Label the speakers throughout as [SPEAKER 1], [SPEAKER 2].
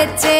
[SPEAKER 1] తెచ్చే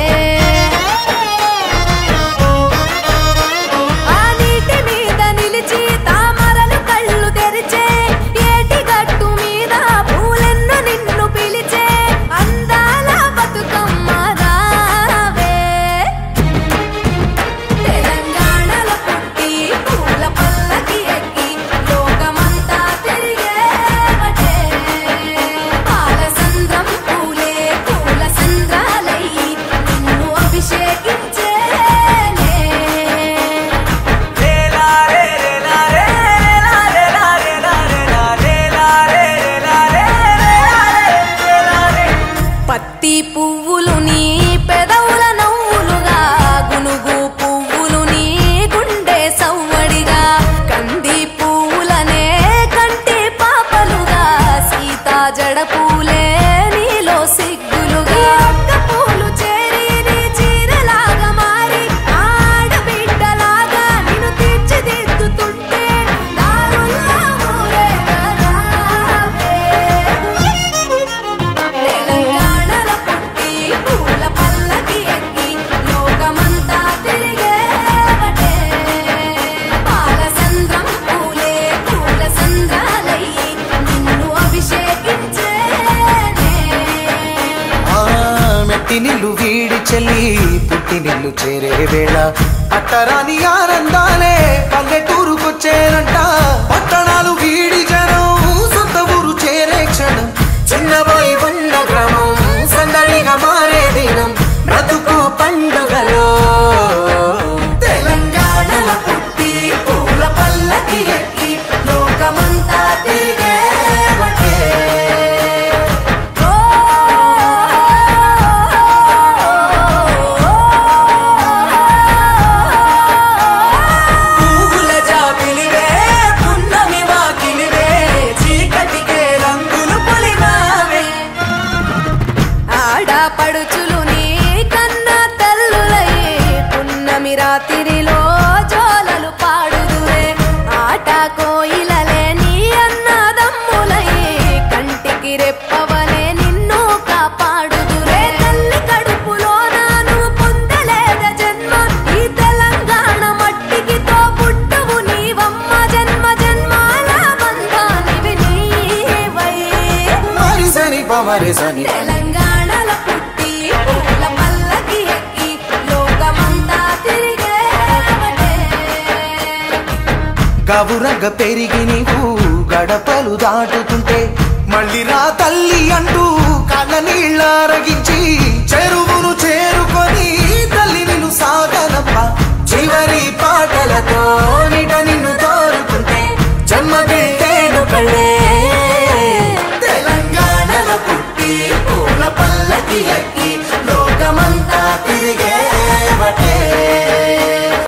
[SPEAKER 1] పత్తి పువ్వులు నీ పెదవుల నవ్వులుగా గునుగు పువ్వులు నీ గుండె సవ్వడిగా కంది పువ్వులనే కంటి పాపలుగా సీతా జడ పూలే నీలో సిగ్గులుగా ఒక్క పూలు చేరి నీ చీరలాగా మారి ఆడబిడ్డలాగా నిన్ను తీర్చిదిద్దుతుంటే దారుల్లా ఊరేగరావే తెలంగాణలో పుట్టి పూల పల్లకి ఎక్కి లోకమంతా తిరిగేవటే పాలసంద్రం పూలే పూల సంద్రాలయ్యి నిన్ను అభిషేకించేనే
[SPEAKER 2] మెట్టి నిల్లు వీడి చెల్లి పుట్టి నిల్లు చేరే వేళ అట్టరాని ఆనందాలే పల్లెటూరుకొచ్చేనంట పట్టణాలు వీడి జనం సొంత ఊరు చేరే క్షణం చిన్నబోయి ఉన్న గ్రామం సందడిగా మారే దినం బ్రతుకు పండుగలో
[SPEAKER 1] తెలంగాణలో పుట్టి పూల పల్లకి ఎక్కి లోకమంతా తిరిగేవటే పువ్వుల జాబిలివే పున్నమి వాకిలివే చీకటికే రంగులు పొలిమావే ఆడపడుచులు నీ కన్న తల్లులయ్యే పున్నమి రాత్రిలో జోలలు పాడుదురే ఆట కోయిలలే నీ అన్నదమ్ములయ్యే కంటికి రెప్పవలే నిన్ను కాపాడుదురే తల్లి కడుపులో నాను పొందలేద జన్మ ఈ తెలంగాణ మట్టికి తో పుట్టవు నీవమ్మ జన్మ జన్మాల బంధానివి నీవై
[SPEAKER 2] మరిసని పమరిసని
[SPEAKER 1] తెలంగాణలో పుట్టి పూల పల్లకి ఎక్కి లోకమంతా తిరిగేవటే
[SPEAKER 2] గవురగ పెరిగి నీవు గడపలు దాటుతుంటే మళ్ళీ రా తల్లి అంటూ కళ్ళ నీళ్ళారగించి చెరువును చేరుకొని తల్లి నిన్ను సాగనప్ప చివరి పాటలతో నిట నిన్ను తోరుకుంటే జన్మ పెట్టేను కళ్ళే తెలంగాణలో పుట్టి పూల పల్లకి ఎక్కి లోకమంతా